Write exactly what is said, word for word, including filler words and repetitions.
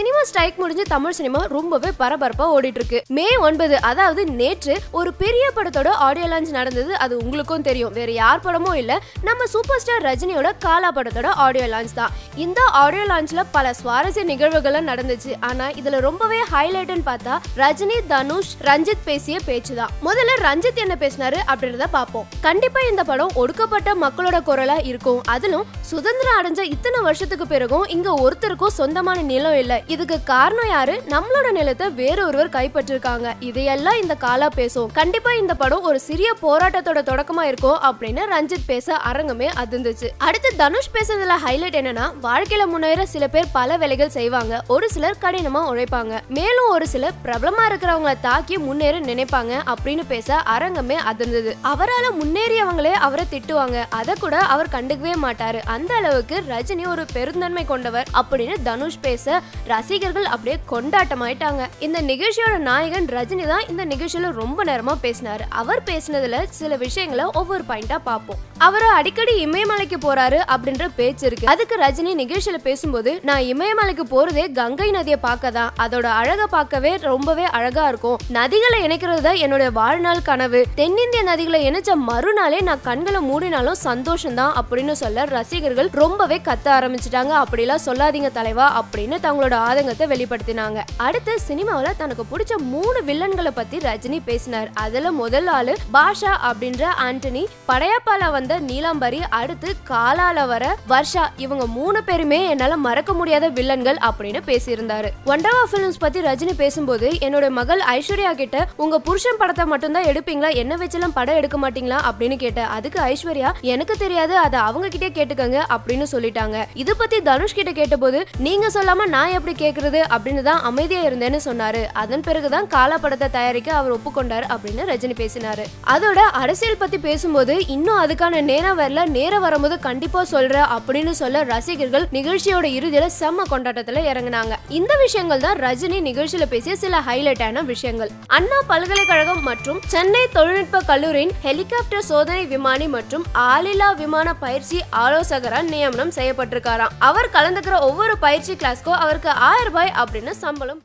Cinema strike முடிஞ்சு Tamil cinema ரொம்பவே பரபரப்பா ஓடிட்டு இருக்கு. மே ஒன்பது அதாவது நேற்று ஒரு பெரிய படத்தோட ஆடியோ லான்ச் நடந்தது. அது உங்களுக்கும் தெரியும், வேற யார் படமும் இல்ல, நம்ம சூப்பர் ஸ்டார் ரஜினியோட காலா படத்தோட ஆடியோ லான்ச் தான். இந்த ஆடியோ லான்ச்ல பல சுவாரஸ்ய நிகழ்வுகள் நடந்துச்சு. ஆனா இதுல ரொம்பவே ஹைலைட்னு பார்த்தா ரஜினி, தனுஷ், ரஞ்சித் பேசிய பேச்சு தான். முதல்ல ரஞ்சித் என்ன பேசினாரு அப்படின்றத பாப்போம். கண்டிப்பா இந்த படம் ஒடுக்கப்பட்ட மக்களோட குரலா இருக்கும். அதிலும் சுதந்திரம் அடைஞ்ச இத்தனை வருஷத்துக்கு பிறகும் இங்க ஒருத்தருக்கும் சொந்தமான நிலம் இல்ல. இதுக்கு காரணம் யாரு? நம்மளோட நிலத்தை வேற ஒருவர் கைப்பற்றிருக்காங்க. இதையெல்லாம் இந்த காலா பேசும். கண்டிப்பா இந்த படம் ஒரு சிறிய போராட்டத்தோட தொடக்கமா இருக்கும் அப்படின்னு ரஞ்சித் பேச அரங்கமே அதிர்ந்துச்சு. அடுத்து தனுஷ் பேசுறதுல ஹைலைட் என்னன்னா, வாழ்க்கையில முன்னேற சில பேர் பல வேலைகள் செய்வாங்க, ஒரு சிலர் கடினமா உழைப்பாங்க, மேலும் ஒரு சிலர் பிரபலமா இருக்கிறவங்களை தாக்கி முன்னேற நினைப்பாங்க அப்படின்னு பேச அரங்கமே அதிர்ந்தது. அவரால் முன்னேறியவங்களே அவரை திட்டுவாங்க, அதை கூட அவர் கண்டுக்கவே மாட்டாரு. அந்த அளவுக்கு ரஜினி ஒரு பெருந்தன்மை கொண்டவர் அப்படின்னு தனுஷ் பேச ரசிகர்கள் அப்படியே கொண்டாட்டமாயிட்டாங்க. இந்த நிகழ்ச்சியோட நாயகன் ரஜினி தான் இந்த நிகழ்ச்சியில ரொம்ப நேரமா பேசினாரு. அவர் பேசினதுல சில விஷயங்களை ஒவ்வொரு பாயிண்டா பார்ப்போம். அவர் அடிக்கடி இமயமலைக்கு போறாரு அப்படின்ற பேச்சு இருக்கு. அதுக்கு ரஜினி நிகழ்ச்சியில பேசும்போது, நான் இமயமலைக்கு போறதே கங்கை நதியை பார்க்க தான், அதோட அழகை பார்க்கவே ரொம்பவே அழகா இருக்கும், நதிகளை இணைக்கிறது தான் என்னோட வாழ்நாள் கனவு, தென்னிந்திய நதிகளை இணைச்ச மறுநாளே நான் கண்களை மூடினாலும் சந்தோஷம் தான் அப்படின்னு சொல்ல ரசிகர்கள் ரொம்பவே கத்த ஆரம்பிச்சிட்டாங்க. அப்படிலாம் சொல்லாதீங்க தலைவா அப்படின்னு தங்களோட ஆதங்கத்தை வெளிப்படுத்தினாங்க. அடுத்து சினிமாவில் தனக்கு பிடிச்ச மூணு வில்லன்களை பத்தி ரஜினி பேசினார். அதுல முதல் ஆளு பாஷா அப்படின்ற ஆண்டனி, படையப்பால வந்த நீலாம்பரி, அடுத்து காலால வர வர்ஷா. இவங்க மூணு பேருமே என்னால மறக்க முடியாத வில்லன்கள் அப்படின்னு பேசியிருந்தாரு. ஒண்டர்வா பிலிம்ஸ் பத்தி ரஜினி பேசும்போது, என்னோட மகள் ஐஸ்வர்யா கிட்ட உங்க புருஷன் படத்தை மட்டும் தான் எடுப்பீங்களா, என்ன வச்செல்லாம் படம் எடுக்க மாட்டீங்களா அப்படின்னு கேட்ட. அதுக்கு ஐஸ்வர்யா, எனக்கு தெரியாது, அதை அவங்க கிட்டே கேட்டுக்கங்க அப்படின்னு சொல்லிட்டாங்க. இது பத்தி தனுஷ் கிட்ட கேட்டபோது, நீங்க சொல்லாம நான் எப்படி கேக்குறது அப்படின்னு தான் அமைதியா இருந்தேன்னு சொன்னாரு. அதன் பிறகுதான் காலா படத்தை தயாரிக்க அவர் ஒப்புக்கொண்டார் அப்படின்னு ரஜினி பேசினாரு. அதோட அரசியல் பத்தி பேசும்போது, இன்னும் அதுக்கான நேரம் வரல, நேரம் வரும்போது கண்டிப்பா சொல்ற அப்படின்னு சொல்ல ரசிகர்கள் நிகழ்ச்சியோட இறுதியில செம்ம கொண்டாட்டத்துல இறங்கினாங்க. இந்த விஷயங்கள் தான் ரஜினி நிகழ்ச்சியில பேசிய சில ஹைலைட்டான விஷயங்கள். அண்ணா பல்கலைக்கழகம் மற்றும் சென்னை தொழில்நுட்ப கல்லூரியின் ஹெலிகாப்டர் சோதனை விமானி மற்றும் ஆளில்லா விமான பயிற்சி ஆலோசகரால் நியமனம் செய்யப்பட்டிருக்காராம். அவர் கலந்துக்கிற ஒவ்வொரு பயிற்சி கிளாஸ்க்கும் அவருக்கு ஆயிரம் ரூபாய் அப்படின்னு சம்பளம்